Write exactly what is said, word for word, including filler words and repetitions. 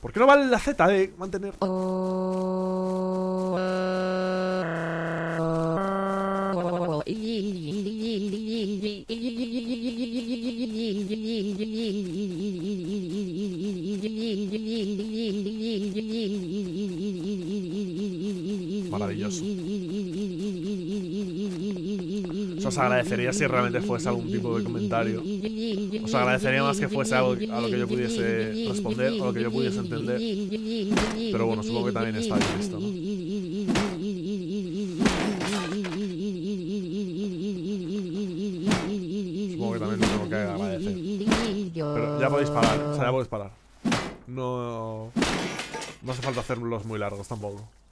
¿Por qué no vale la Z de mantener? Maravilloso. Os agradecería si realmente fuese algún tipo de comentario. Os agradecería más que fuese algo a lo que yo pudiese responder o a lo que yo pudiese entender. Pero bueno, supongo que también está bien esto, ¿no? Supongo que también lo tengo que agradecer. Pero ya podéis parar, o sea, ya podéis parar. No, no hace falta hacerlos muy largos tampoco.